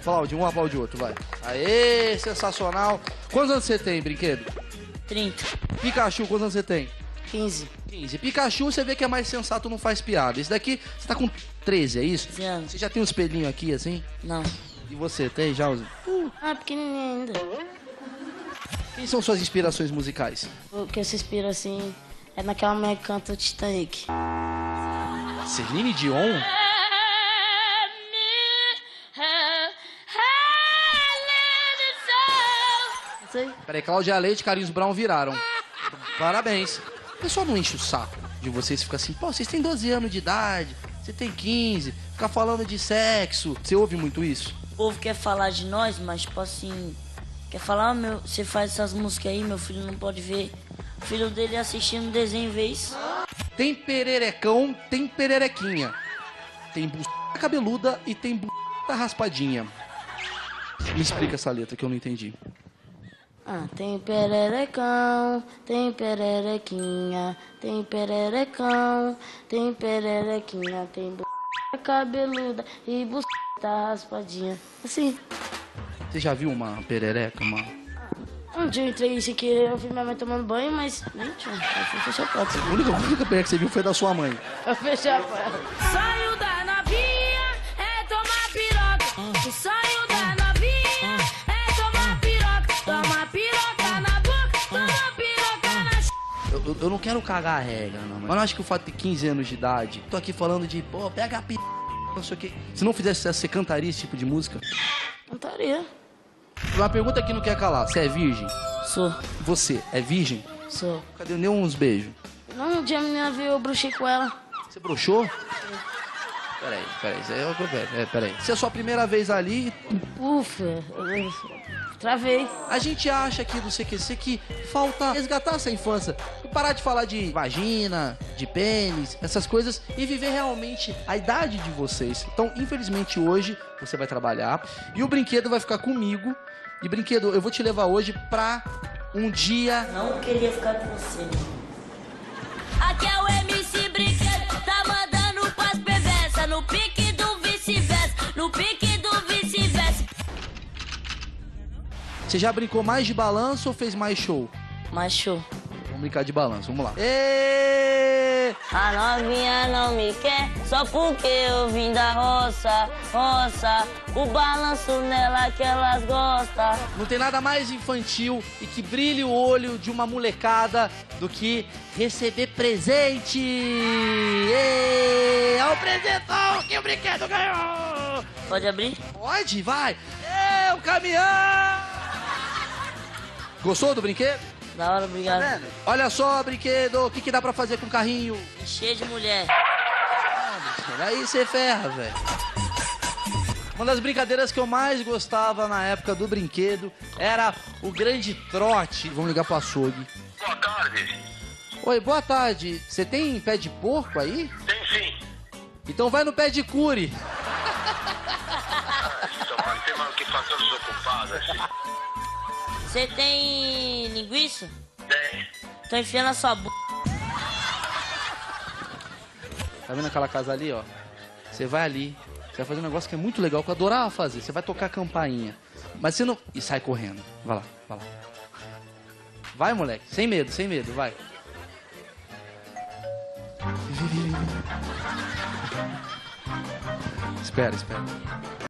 Aplaude, um aplaude o outro, vai. Aê, sensacional. Quantos anos você tem, Brinquedo? 30. Pikachu, quantos anos você tem? 15. 15. Pikachu, você vê que é mais sensato, não faz piada. Esse daqui, você tá com 13, é isso? 15 anos. Você já tem um espelhinho aqui, assim? Não. E você, tem já? Pequenininho ainda. Quem são suas inspirações musicais? O que eu se inspiro assim é naquela mulher que canta o Titanic. Celine Dion? Sei. Peraí, Cláudia Leite e Carlinhos Brown viraram. Parabéns. O pessoal não enche o saco de vocês, fica assim, pô, vocês têm 12 anos de idade, você tem 15, fica falando de sexo. Você ouve muito isso? O povo quer falar de nós, mas tipo assim, quer falar, você faz essas músicas aí, meu filho não pode ver. O filho dele assistindo desenho vê isso. Tem pererecão, tem pererequinha. Tem buceta cabeluda e tem buceta raspadinha. Me explica essa letra que eu não entendi. Tem pererecão, tem pererequinha, tem pererecão, tem pererequinha, tem buceta cabeluda e buceta raspadinha. Assim. Você já viu uma perereca, mano? Um dia eu entrei sem querer, eu vi minha mãe tomando banho, mas nem tinha. Eu fui fechar a porta. A única perereca que você viu foi da sua mãe. Eu fechei a porta. Sonho da novinha é tomar piroca. O sonho da novinha é tomar piroca. Toma piroca na boca, toma piroca na Eu não quero cagar a regra, não. Mas eu acho que o fato de ter 15 anos de idade, tô aqui falando de, pô, pega a p... não sei o quê. Se não fizesse sucesso, você cantaria esse tipo de música? Cantaria. Uma pergunta que não quer calar. Você é virgem? Sou. Você é virgem? Sou. Cadê nem uns beijos? Não, um dia a menina veio, eu bruxei com ela. Você broxou? Peraí. Se é a sua primeira vez ali, Ufa, travei. a gente acha aqui do CQC que falta resgatar essa infância. E parar de falar de vagina, de pênis, essas coisas e viver realmente a idade de vocês. Então, infelizmente, hoje você vai trabalhar e o Brinquedo vai ficar comigo. E Brinquedo, eu vou te levar hoje pra um dia... Não queria ficar com você. Aqui é o MC Brinquedo, tá mandando pras perversas. No pique do vice-versa, no pique do vice-versa. Você já brincou mais de balanço ou fez mais show? Mas show. Vamos brincar de balanço, vamos lá. Êêêê! A novinha não me quer só porque eu vim da roça, roça. O balanço nela que elas gostam. Não tem nada mais infantil e que brilhe o olho de uma molecada do que receber presente. Êêêê! É o presentão que o Brinquedo ganhou! Pode abrir? Pode, vai! É o caminhão! Gostou do brinquedo? Da hora, obrigado. Tá vendo? Olha só, Brinquedo, o que dá pra fazer com o carrinho? Cheio de mulher. Aí você ferra, velho. Uma das brincadeiras que eu mais gostava na época do Brinquedo era o grande trote. Vamos ligar pro açougue. Boa tarde. Oi, boa tarde. Você tem pé de porco aí? Tem sim. Então vai no pé de cure. Isso, mano, tem mais o que fazer desocupadas. Você tem linguiça? Tem. Tô enfiando a sua boca. Tá vendo aquela casa ali, ó? Você vai ali, você vai fazer um negócio que é muito legal, que eu adorava fazer. Você vai tocar a campainha. Mas você não... E sai correndo. Vai lá, vai lá. Vai, moleque. Sem medo, vai. Espera.